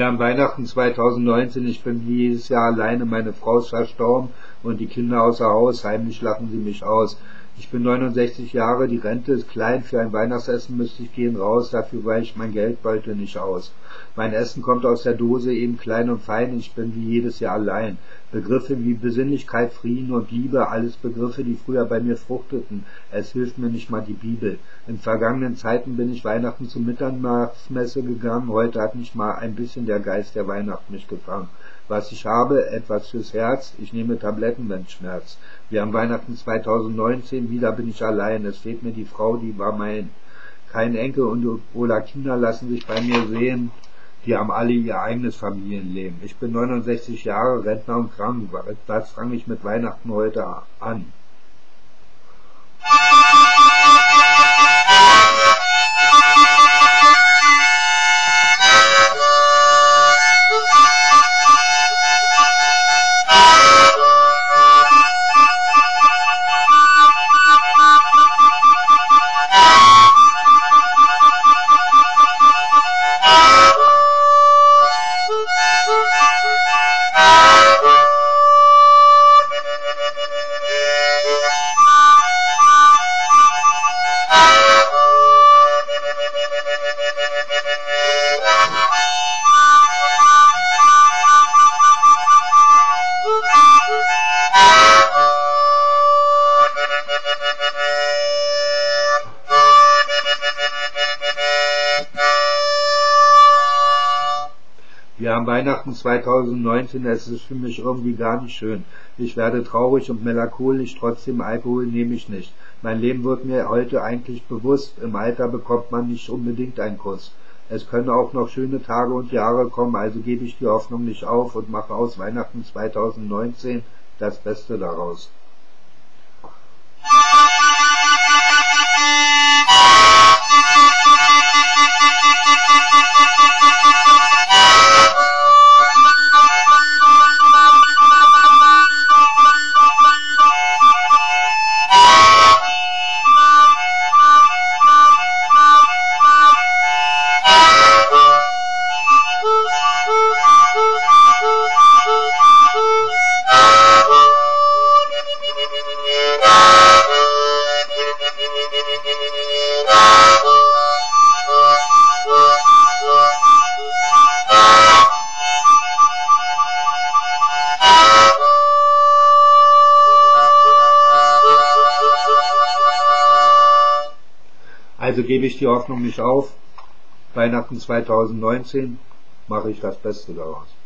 haben Weihnachten 2019, ich bin wie jedes Jahr alleine, meine Frau ist verstorben und die Kinder außer Haus, heimlich lachen sie mich aus. Ich bin 69 Jahre, die Rente ist klein, für ein Weihnachtsessen müsste ich gehen raus, dafür weiche ich mein Geldbeutel nicht aus. Mein Essen kommt aus der Dose, eben klein und fein, ich bin wie jedes Jahr allein. Begriffe wie Besinnlichkeit, Frieden und Liebe, alles Begriffe, die früher bei mir fruchteten. Es hilft mir nicht mal die Bibel. In vergangenen Zeiten bin ich Weihnachten zur Mitternachtsmesse gegangen, heute hat nicht mal ein bisschen der Geist der Weihnacht mich gefangen. Was ich habe, etwas fürs Herz, ich nehme Tabletten, wenn Schmerz. Wir haben Weihnachten 2019, wieder bin ich allein, es fehlt mir die Frau, die war mein. Kein Enkel oder Kinder lassen sich bei mir sehen, die haben alle ihr eigenes Familienleben. Ich bin 69 Jahre, Rentner und krank, was fange ich mit Weihnachten heute an? Wir haben Weihnachten 2019, es ist für mich irgendwie gar nicht schön. Ich werde traurig und melancholisch, trotzdem Alkohol nehme ich nicht. Mein Leben wird mir heute eigentlich bewusst, im Alter bekommt man nicht unbedingt einen Kuss. Es können auch noch schöne Tage und Jahre kommen, also gebe ich die Hoffnung nicht auf und mache aus Weihnachten 2019 das Beste daraus. Also gebe ich die Hoffnung nicht auf. Weihnachten 2019 mache ich das Beste daraus.